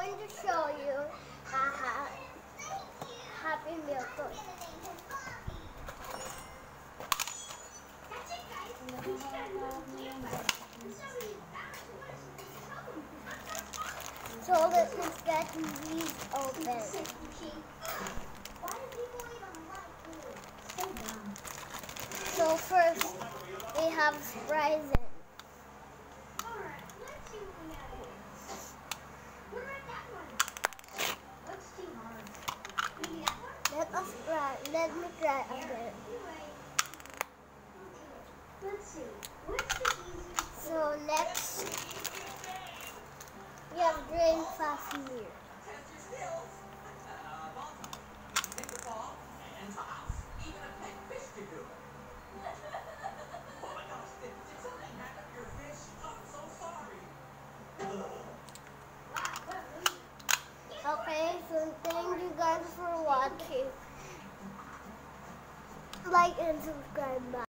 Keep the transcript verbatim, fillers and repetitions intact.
going to show you a ha Happy Meal cook. So let's get these open. So first we have fries. Let us try. Let me try a bit. So next, we have drain fast here. Okay, so thank you guys for watching. Like and subscribe. Bye.